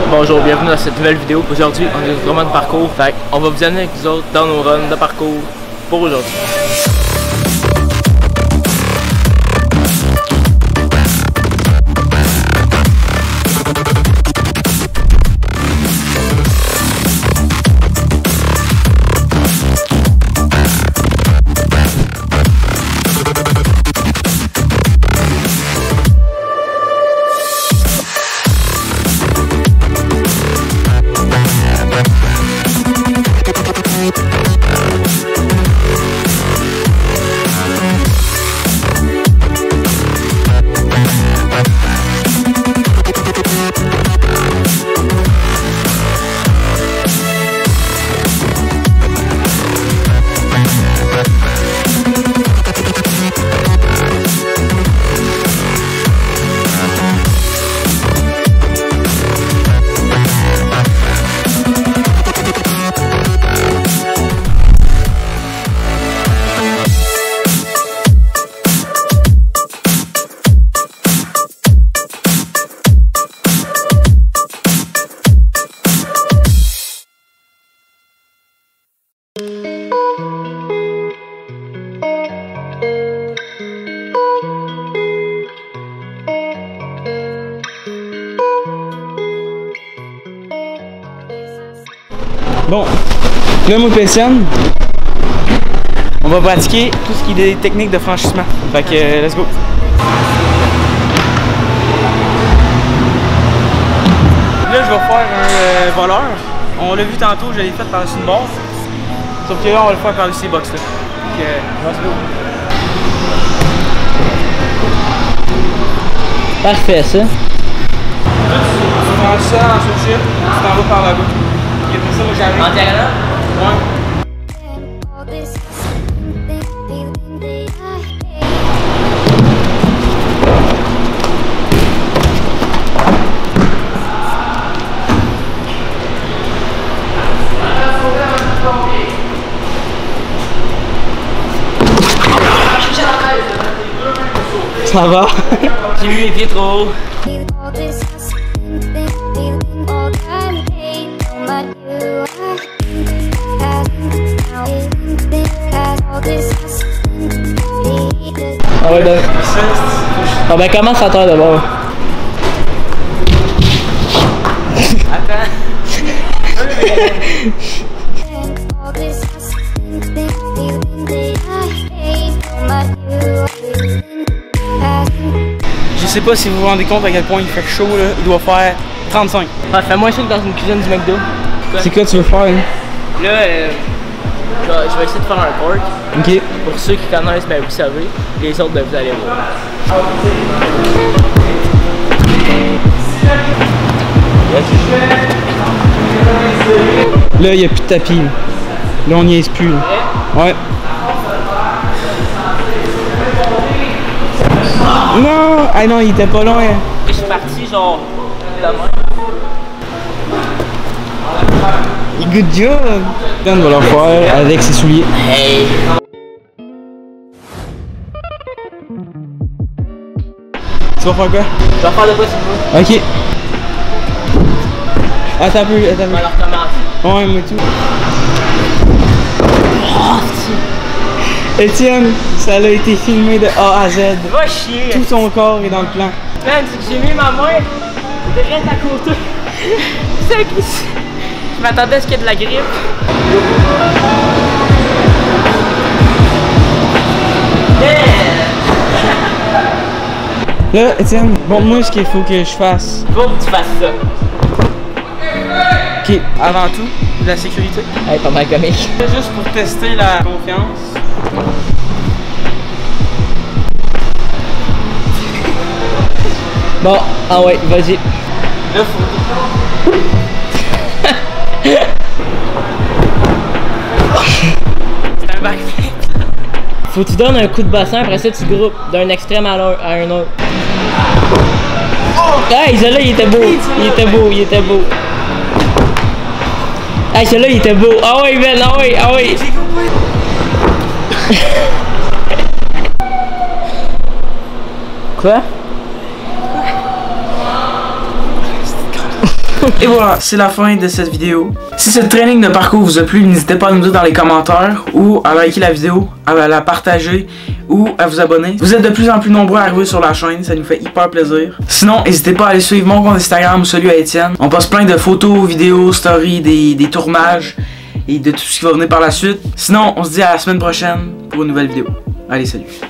Bonjour, bienvenue dans cette nouvelle vidéo. Aujourd'hui, on est vraiment de parcours. Fait on va vous amener avec nous autres dans nos runs de parcours pour aujourd'hui. Bon, là moi Pétienne, on va pratiquer tout ce qui est des techniques de franchissement. Fait que let's go! Là je vais faire un voleur. On l'a vu tantôt, je l'ai fait par-dessus une base. Sauf que là on va le faire par-dessus ces box là. Fait que let's go! Parfait ça. Tu prends ça en sourcil, tu t'en vas par là-bas. Et après ça, moi j'arrive. En diagonale? Ouais. Ça va? J'ai mis les pieds trop haut. Ah ouais, ben. Ah ben commence à terre d'abord. Attends. Je sais pas si vous vous rendez compte à quel point il fait chaud là, il doit faire 35. Ah, fais moins chaud que dans une cuisine du McDo. C'est quoi tu veux faire? Hein? Là, je vais essayer de faire un cork. Ok. Pour ceux qui connaissent, ben vous savez. Les autres, ben vous allez voir. Là, il n'y a plus de tapis. Là, on n'y est plus. Là. Ouais. Non! Ah non, il était pas loin. Je suis parti genre demain. Good job! Dan va le faire avec ses souliers. Hey! Tu vas faire quoi? Je vais faire de quoi si vous voulez. Ok. Attends un peu, attends un peu. Alors commence. Ouais, moi tout. Étienne, ça a été filmé de A à Z. Va chier! Tout son corps est dans le plan. Man, c'est que j'ai mis ma main direct à côté. C'est que je m'attendais à ce qu'il y ait de la grippe. Là, Étienne, montre-moi ce qu'il faut que je fasse. Faut que tu fasses ça. Ok, avant tout, la sécurité. Hey, pas mal comique. Juste pour tester la confiance. Bon, ah ouais, vas-y. Là, faut... C'est un backflip. Faut que tu donnes un coup de bassin, après ça tu groupes d'un extrême à un autre. Hey, celui-là il était beau, il était beau, il était beau. Hey, celui-là il était beau. Ah ouais, Ben, ah ouais, ah ouais. Quoi? Et voilà, c'est la fin de cette vidéo. Si ce training de parcours vous a plu, n'hésitez pas à nous dire dans les commentaires ou à liker la vidéo, à la partager ou à vous abonner. Vous êtes de plus en plus nombreux à arriver sur la chaîne, ça nous fait hyper plaisir. Sinon, n'hésitez pas à aller suivre mon compte Instagram ou celui à Étienne. On poste plein de photos, vidéos, stories, des tournages et de tout ce qui va venir par la suite. Sinon, on se dit à la semaine prochaine pour une nouvelle vidéo. Allez, salut!